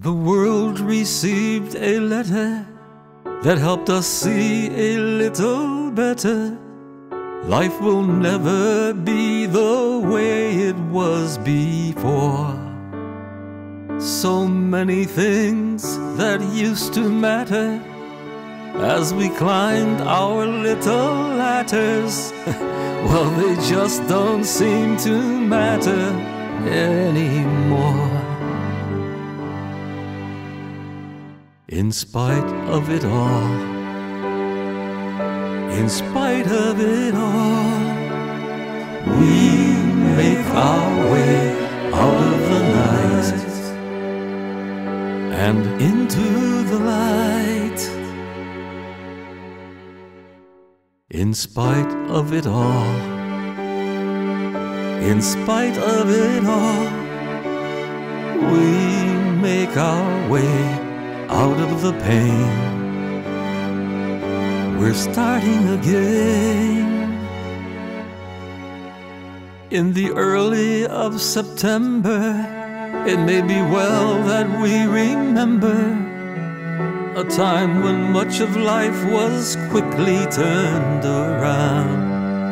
The world received a letter that helped us see a little better. Life will never be the way it was before. So many things that used to matter as we climbed our little ladders, well, they just don't seem to matter anymore. In spite of it all, in spite of it all, we make our way out of the night and into the light. In spite of it all, in spite of it all, we make our way out of the pain. We're starting again. In the early of September, it may be well that we remember a time when much of life was quickly turned around.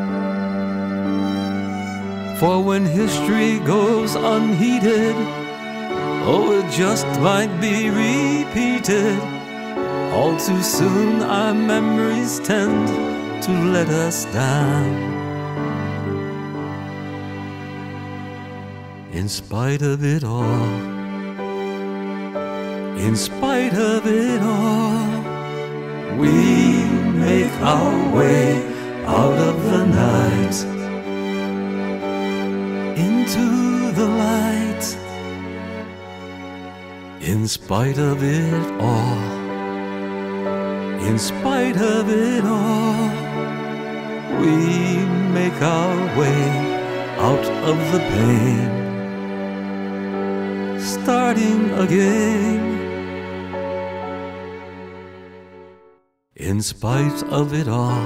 For when history goes unheeded, oh, it just might be repeated. All too soon our memories tend to let us down. In spite of it all, in spite of it all, we make our way out of the night into the light. In spite of it all, in spite of it all, we make our way out of the pain, starting again. In spite of it all,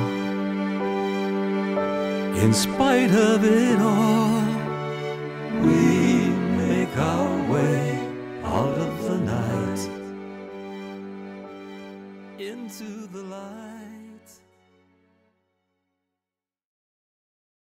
in spite of it all, we make our way out of the night into the light.